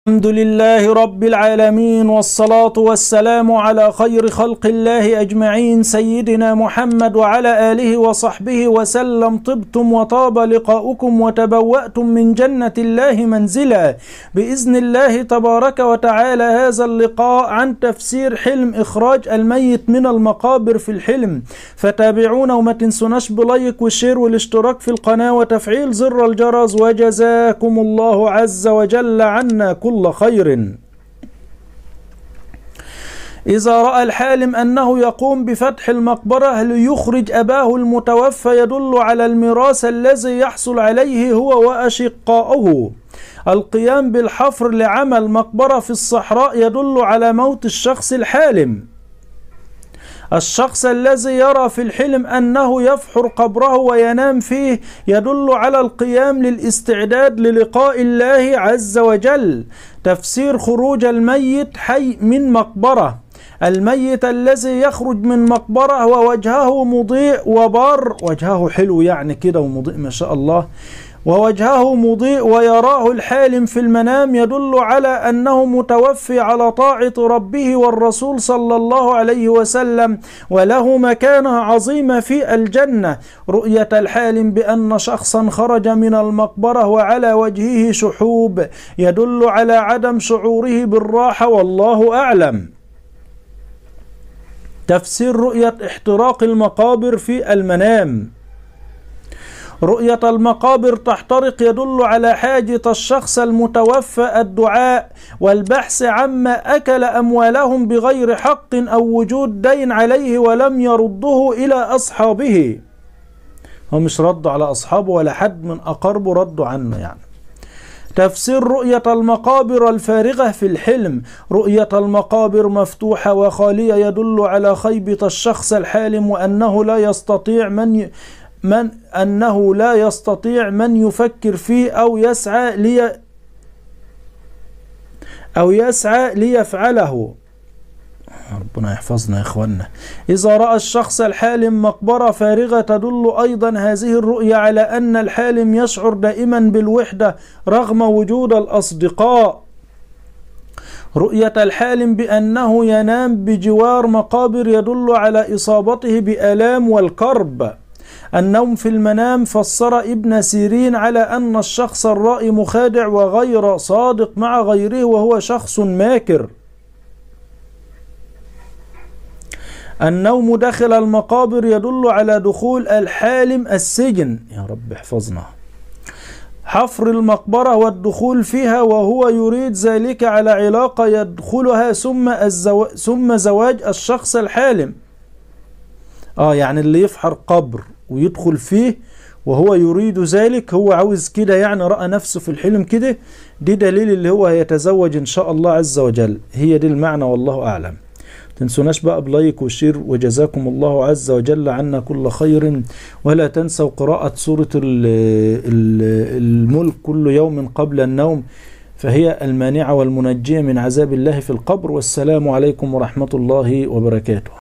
الحمد لله رب العالمين، والصلاة والسلام على خير خلق الله أجمعين سيدنا محمد وعلى آله وصحبه وسلم. طبتم وطاب لقاؤكم وتبوأتم من جنة الله منزلا بإذن الله تبارك وتعالى. هذا اللقاء عن تفسير حلم إخراج الميت من المقابر في الحلم، فتابعونا وما تنسوناش بلايك والشير والاشتراك في القناة وتفعيل زر الجرس، وجزاكم الله عز وجل عنا كل خير. إذا رأى الحالم أنه يقوم بفتح المقبرة ليخرج أباه المتوفى يدل على الميراث الذي يحصل عليه هو وأشقاؤه. القيام بالحفر لعمل مقبرة في الصحراء يدل على موت الشخص الحالم. الشخص الذي يرى في الحلم أنه يفحر قبره وينام فيه يدل على القيام للاستعداد للقاء الله عز وجل. تفسير خروج الميت حي من مقبرة. الميت الذي يخرج من مقبرة ووجهه مضيء وبار، وجهه حلو يعني كده ومضيء ما شاء الله، ووجهه مضيء ويراه الحالم في المنام يدل على أنه متوفي على طاعة ربه والرسول صلى الله عليه وسلم، وله مكانة عظيمة في الجنة. رؤية الحالم بأن شخصا خرج من المقبرة وعلى وجهه شحوب يدل على عدم شعوره بالراحة والله أعلم. تفسير رؤية احتراق المقابر في المنام. رؤية المقابر تحترق يدل على حاجة الشخص المتوفى الدعاء والبحث عما أكل أموالهم بغير حق أو وجود دين عليه ولم يرده إلى أصحابه. هم مش ردوا على أصحابه ولا حد من أقربه ردوا عنه يعني. تفسير رؤية المقابر الفارغة في الحلم. رؤية المقابر مفتوحة وخالية يدل على خيبة الشخص الحالم وأنه لا يستطيع من يفكر فيه أو يسعى ليفعله. ربنا يحفظنا يا إخوانا. إذا رأى الشخص الحالم مقبرة فارغة تدل أيضا هذه الرؤية على أن الحالم يشعر دائما بالوحدة رغم وجود الأصدقاء. رؤية الحالم بأنه ينام بجوار مقابر يدل على إصابته بآلام والكرب. النوم في المنام فسر ابن سيرين على أن الشخص الرائي مخادع وغير صادق مع غيره وهو شخص ماكر. النوم داخل المقابر يدل على دخول الحالم السجن، يا رب احفظنا. حفر المقبرة والدخول فيها وهو يريد ذلك على علاقة يدخلها ثم زواج الشخص الحالم. يعني اللي يفحر قبر ويدخل فيه وهو يريد ذلك، هو عاوز كده يعني، رأى نفسه في الحلم كده، دي دليل اللي هو هيتزوج إن شاء الله عز وجل. هي دي المعنى والله أعلم. تنسوناش بقى بلايك وشير، وجزاكم الله عز وجل عنا كل خير. ولا تنسوا قراءة سورة الملك كل يوم قبل النوم، فهي المانعة والمنجية من عذاب الله في القبر. والسلام عليكم ورحمة الله وبركاته.